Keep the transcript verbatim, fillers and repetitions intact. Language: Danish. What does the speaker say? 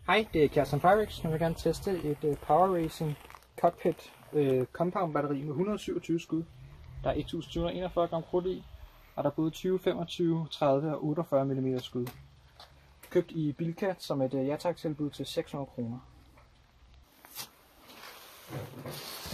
Hej, det er Kjartan Pyrex. Nu vil jeg gerne teste et uh, Power Racing Cockpit uh, Compound batteri med et hundrede og syvogtyve skud. Der er et tusind syv hundrede og enogfyrre gram krudt i, og der er både tyve, femogtyve, tredive og otteogfyrre millimeter skud. Købt i Bilka som et uh, ja tak tilbud til seks hundrede kroner.